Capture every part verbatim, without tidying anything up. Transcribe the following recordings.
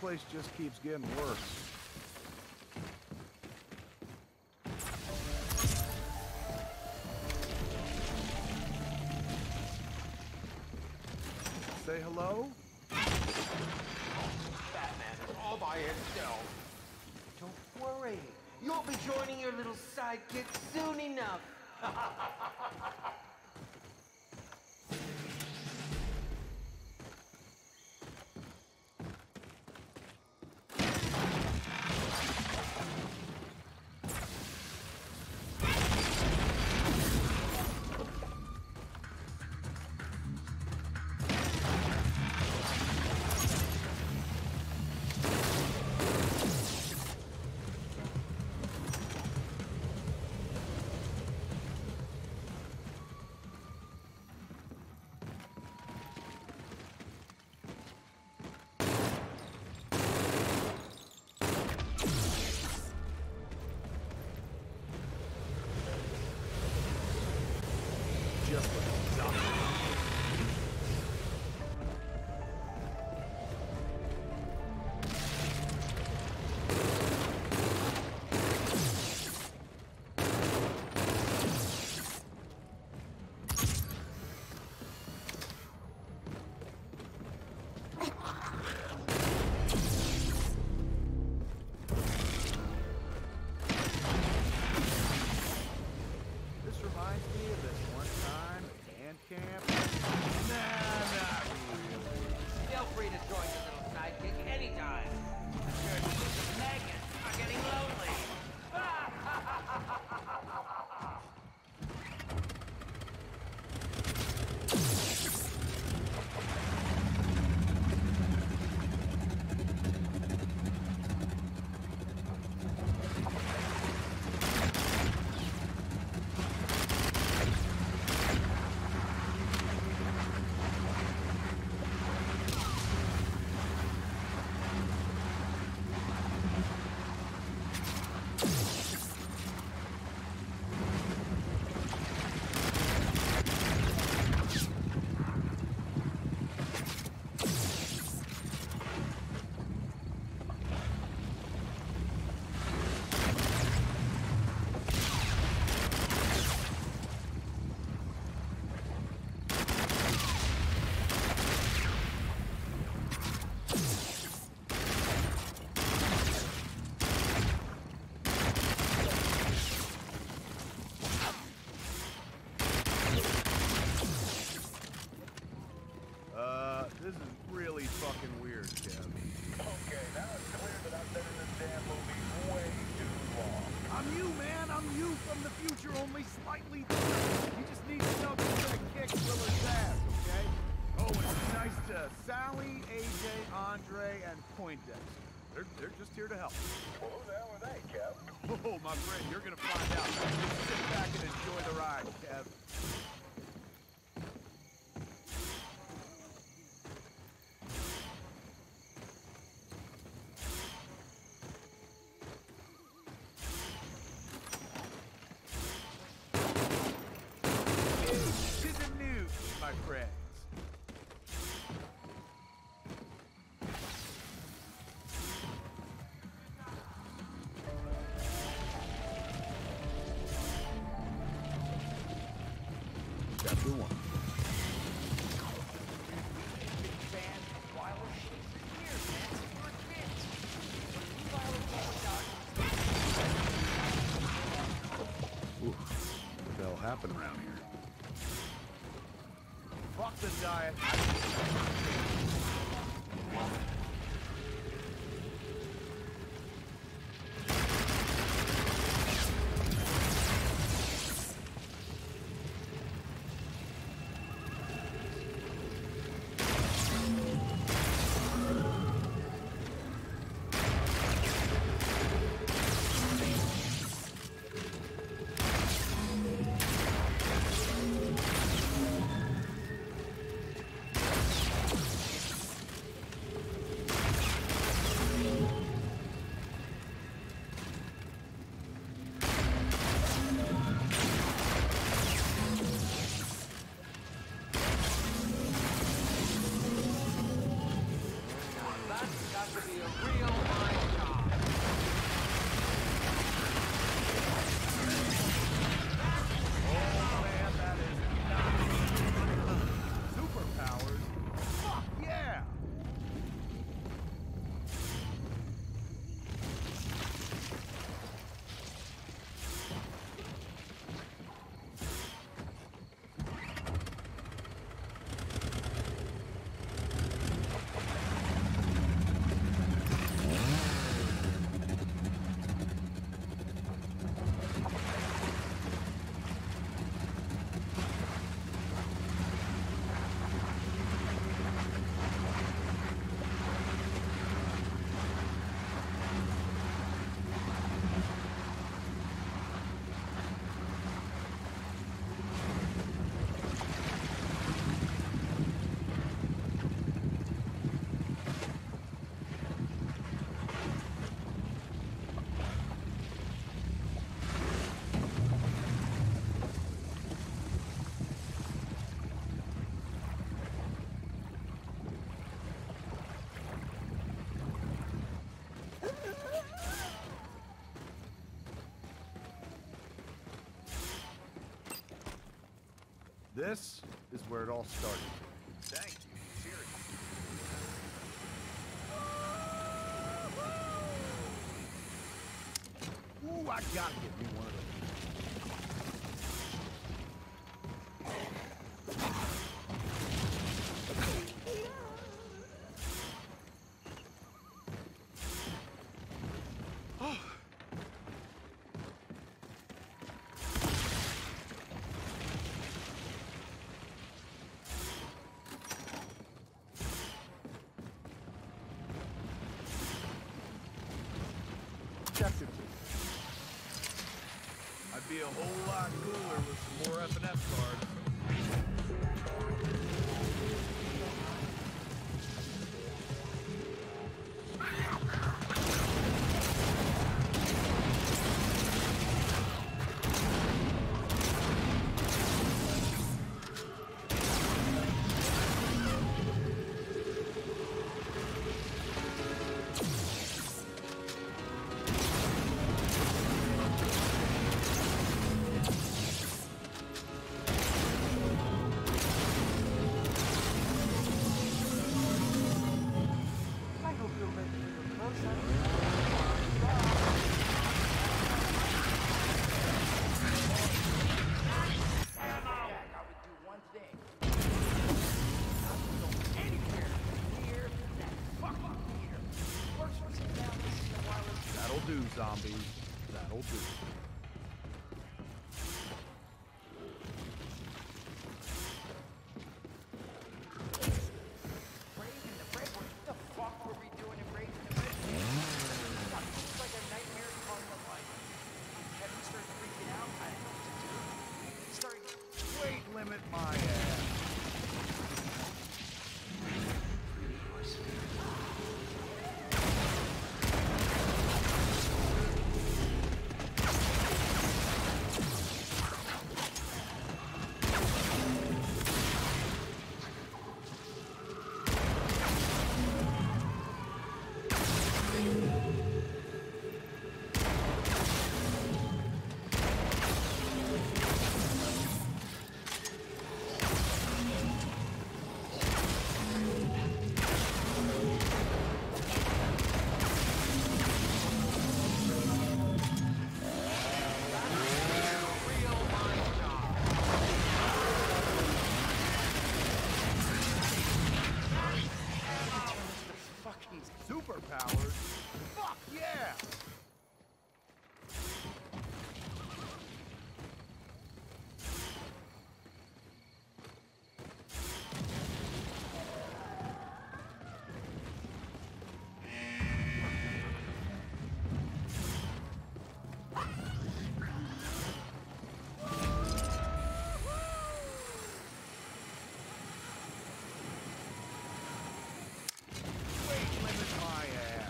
place just keeps getting worse. Say hello? Batman is all by himself. Don't worry. You'll be joining your little sidekick soon enough. This is really fucking weird, Kev. Okay, now it's clear that I've been in this damn movie way too long. I'm you, man. I'm you from the future, only slightly different. You just need to know that you're gonna kick Willard's ass, okay? Oh, and it's nice to Sally, A J, Andre, and Poindexter. They're, they're just here to help. Well, who the hell are they, Kev? Oh, my friend, you're gonna find out. Just sit back and enjoy the ride, Kev. My friends. Chapter one. Big fan of Wilder shit for years, man, since we were kids. When we Wilder came out. Ooh, what the hell happened around here? Fuck the diet. This is where it all started. Thank you. Seriously. Ooh, I gotta get me one of those. Chapter two. I'd be a whole lot cooler with some more F and F cards. That'll do, zombies. That'll do. Raising the break? What the fuck were we doing in Raising the Break? It's like a nightmare come to life. Kevin started freaking out. I didn't know what to do. He started... Weight limit my ass. Superpowers? Fuck yeah! Weight limit my ass.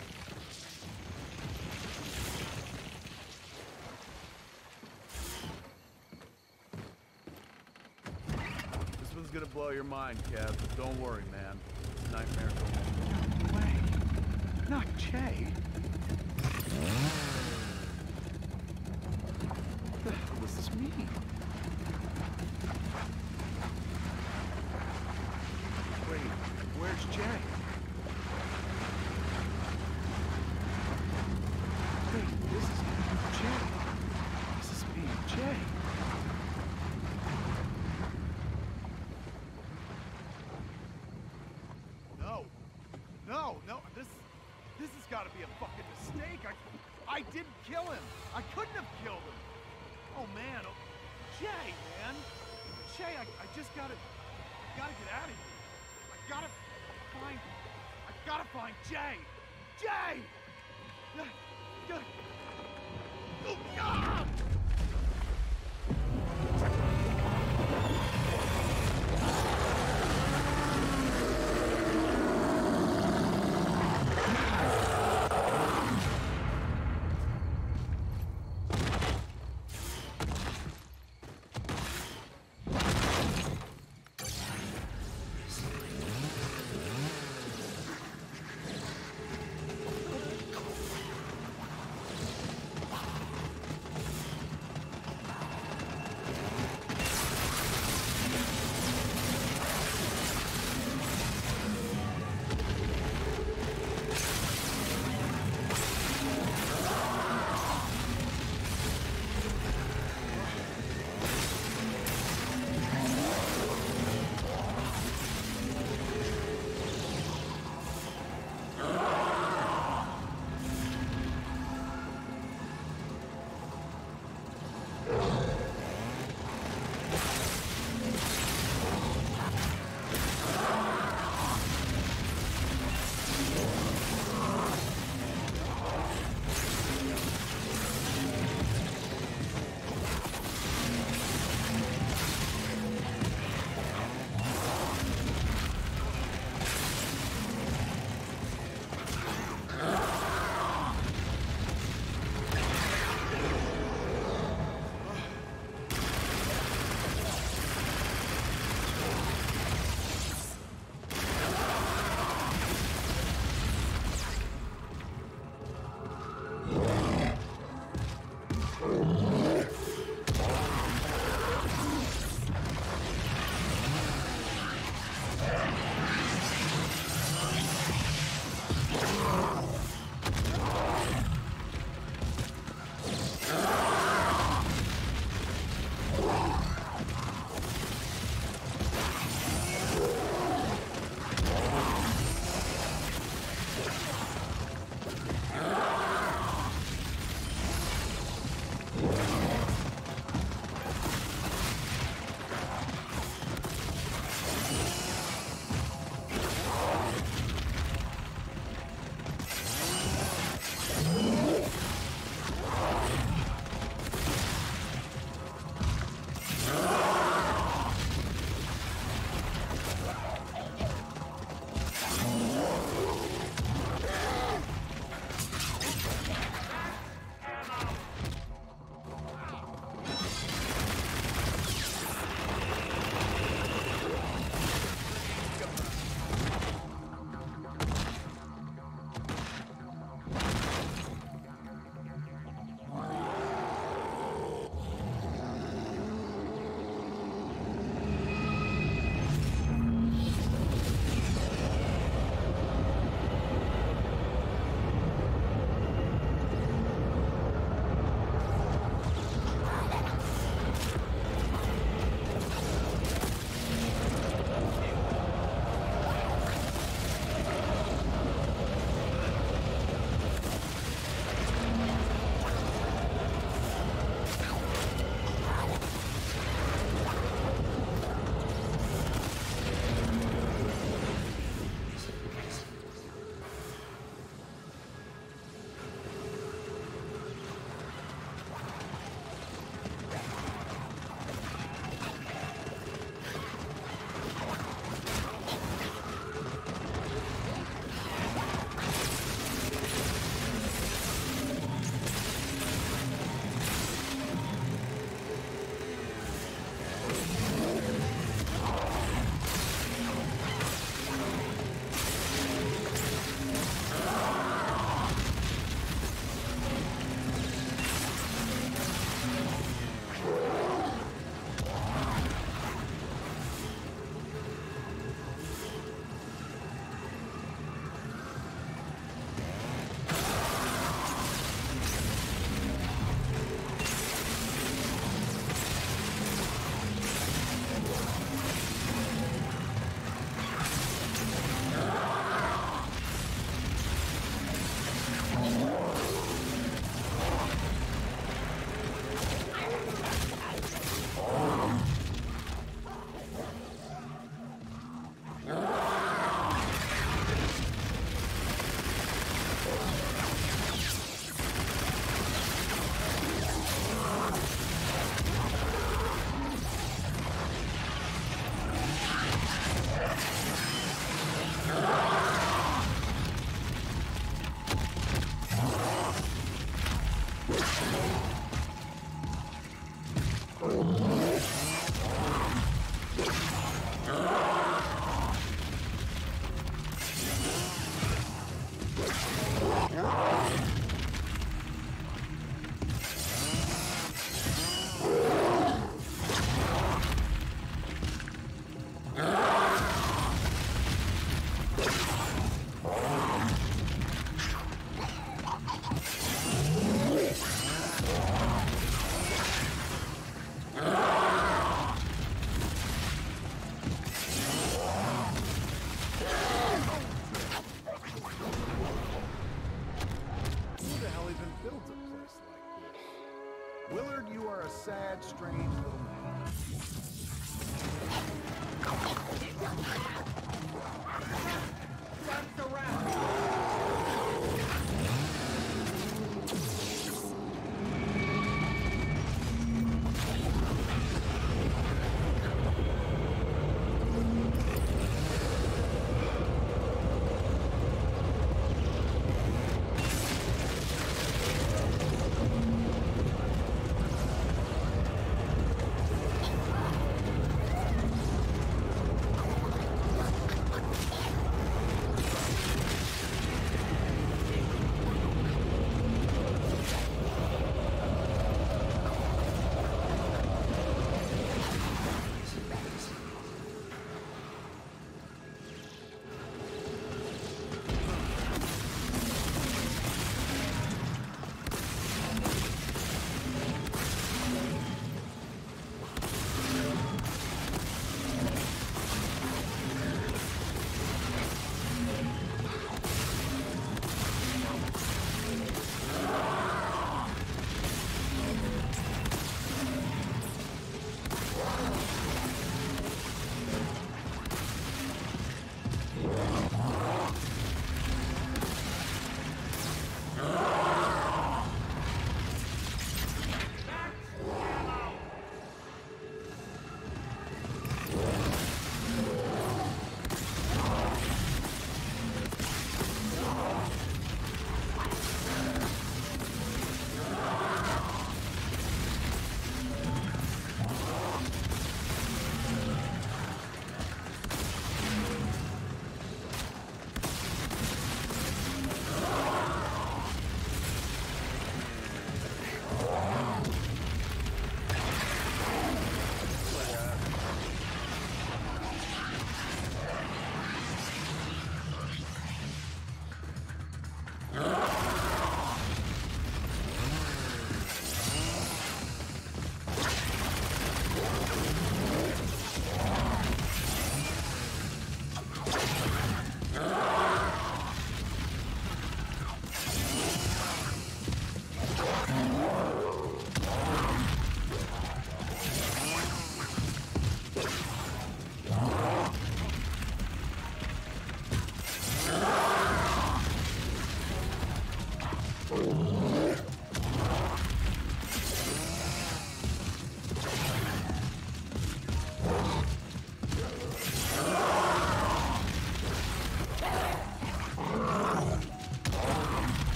This one's gonna blow your mind, Kev, but don't worry, man. This nightmare going away. Not Jay. What the hell does this mean? Wait, where's Jay? Wait, this is Jay. This is me, Jay. No. No, no, this this has got to be a fucking mistake. I I didn't kill him. I couldn't have killed him. Oh man, oh, Jay, man. Jay, I, I just gotta gotta get out of here. I gotta find I gotta find Jay. Jay! Good. Oh, God!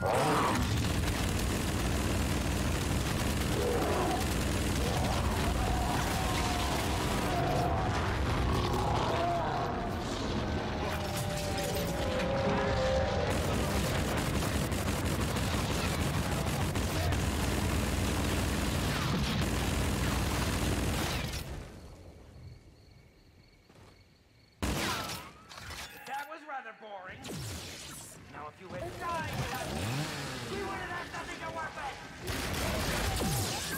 That was rather boring. Now if you had died without me, we would have had nothing to work with.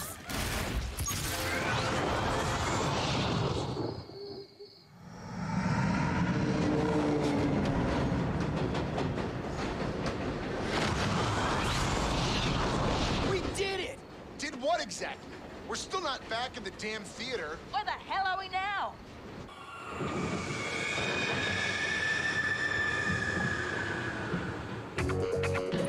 We did it! Did what exactly? We're still not back in the damn theater. Where the hell are we now?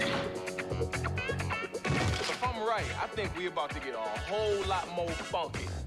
If I'm right, I think we about to get a whole lot more funky.